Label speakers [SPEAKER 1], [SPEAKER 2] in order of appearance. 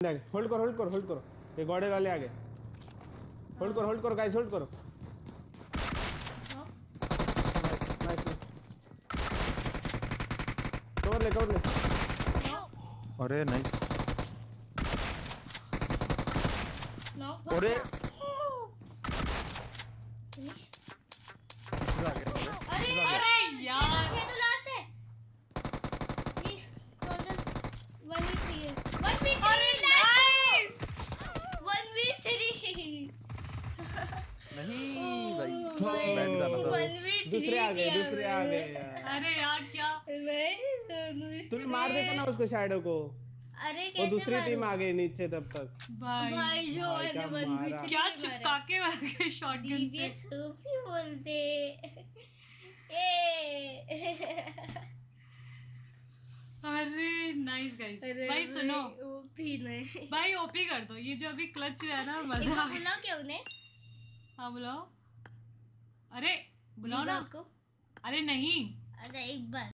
[SPEAKER 1] hold करो ये God वाले आगे होल्ड करो गाइस होल्ड करो नाइस कवर ले
[SPEAKER 2] अरे नाइस अरे
[SPEAKER 3] अरे यार ये तो लास्ट है प्लीज कॉर्नर 1v3 अरे नाइस 1v3
[SPEAKER 2] नहीं
[SPEAKER 3] भाई
[SPEAKER 1] दूसरे आ गए
[SPEAKER 3] अरे यार क्या
[SPEAKER 1] तुम मार देता ना उसको शैडो को
[SPEAKER 3] अरे
[SPEAKER 1] वो दूसरी टीम आ गई नीचे तब तक
[SPEAKER 3] भाई जो
[SPEAKER 1] क्या मारा
[SPEAKER 3] क्या चिपका के मार के शॉटगन से सूफी बोलते
[SPEAKER 4] अरे नाइस गाइस भाई सुनो
[SPEAKER 3] ओपी नहीं
[SPEAKER 4] भाई ओपी कर दो ये जो अभी क्लच हुआ है ना मजा
[SPEAKER 3] बुलाओ क्या उन्हें
[SPEAKER 4] हाँ बुलाओ अरे बुलाओ ना
[SPEAKER 3] को
[SPEAKER 4] अरे नहीं
[SPEAKER 3] अच्छा एक बार